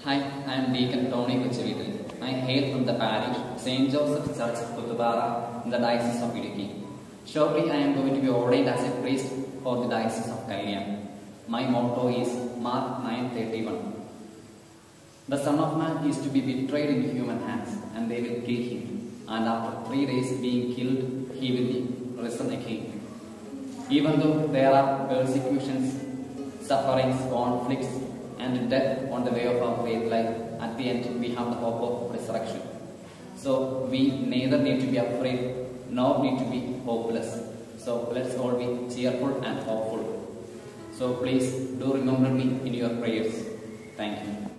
Hi, I am Deacon Kochuveettil. I hail from the parish St. Joseph Church, Kuthupara, in the Diocese of Idukki. Shortly, I am going to be ordained as a priest for the Diocese of Kalyan. My motto is Mark 9:31. The Son of Man is to be betrayed into human hands, and they will kill him. And after 3 days being killed, he will be risen again. Even though there are persecutions, sufferings, conflicts, and death on the way of our faith life, at the end we have the hope of resurrection. So we neither need to be afraid nor need to be hopeless. So let's all be cheerful and hopeful. So please do remember me in your prayers. Thank you.